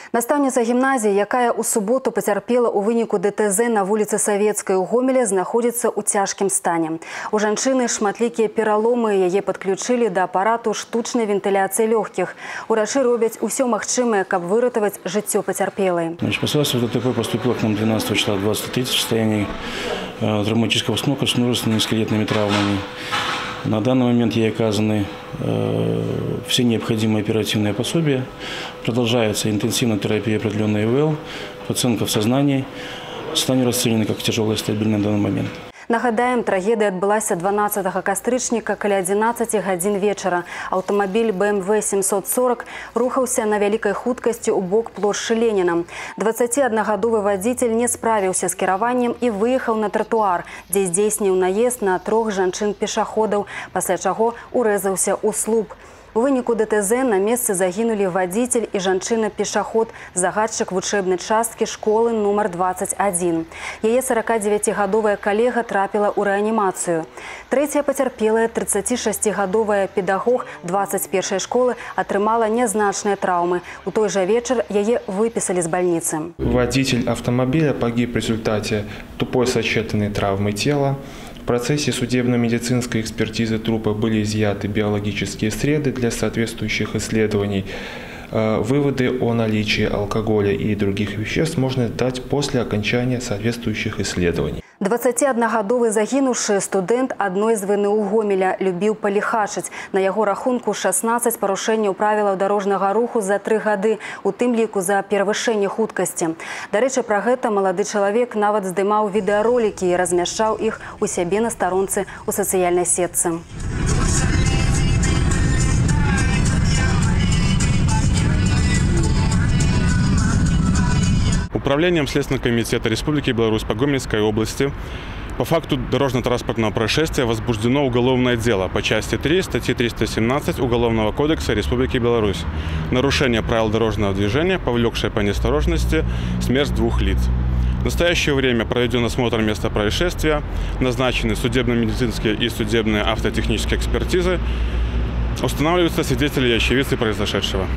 Настаўніца гімназіі, якая ў суботу пацярпела ў выніку ДТЗ на вуліцы Савецкай у Гомелі, знаходзіцца ў цяжкім стане. У жанчыны шматлікія пераломы, яе падключылі да апарату штучнай вентыляцыі лёгкіх. Урачы робяць усё магчымае, каб выратаваць жыццё пацярпелай. Посольство ДТП поступило к нам 12 числа 20:30 в состоянии травматического снока с множественными скелетными травмами. На данный момент ей оказаны все необходимые оперативные пособия. Продолжается интенсивная терапия определенной ИВЛ, пациентка в сознании. Состояние расценено как тяжелое и стабильное на данный момент. Нагадаем, трагедия адбылася 12 кастрычніка каля 11 гадзін вечара. Аўтамабіль BMW 740 рухаўся на вялікай хуткасці ў бок плошчы Леніна. 21-гадовы вадзіцель не справіўся з кіраваннем і выехаў на тратуар, дзе здзейсніў наезд на 3 жанчын-пешаходаў, пасля чаго урэзаўся ў слуп. У выніку ДТЗ на месцы загінулі вадзіцель і жанчына-пешаход, загадчык вучэбнай часткі школы нумар 21. Яе 49-гадовая калега трапіла ў рэанімацыю. Трэцяя пацярпелая 36-гадовая педагог 21-й школы атрымала нязначныя траўмы. У той жа вечар яе выпісалі з бальніцы. Водитель автомобиля погиб в результате тупой сочетанной травмы тела. В процессе судебно-медицинской экспертизы трупа были изъяты биологические среды для соответствующих исследований. Выводы о наличии алкоголя и других веществ можно дать после окончания соответствующих исследований. 21-гадовы загінуўшы студэнт адной з ВНУ Гомеля любіў паліхачыць. На яго рахунку 16 парушэнняў правілаў дарожнага руху за 3 гады, у тым ліку за перавышэнне хуткасці. Дарэчы, пра гэта малады чалавек нават здымаў відэаролікі і размяшчаў іх у сябе на старонцы ў сацыяльнай сетцы. Управлением Следственного комитета Республики Беларусь по Гомельской области по факту дорожно-транспортного происшествия возбуждено уголовное дело по части 3 статьи 317 Уголовного кодекса Республики Беларусь. Нарушение правил дорожного движения, повлекшее по неосторожности смерть 2 лиц. В настоящее время проведен осмотр места происшествия, назначены судебно-медицинские и судебные автотехнические экспертизы, устанавливаются свидетели и очевидцы произошедшего.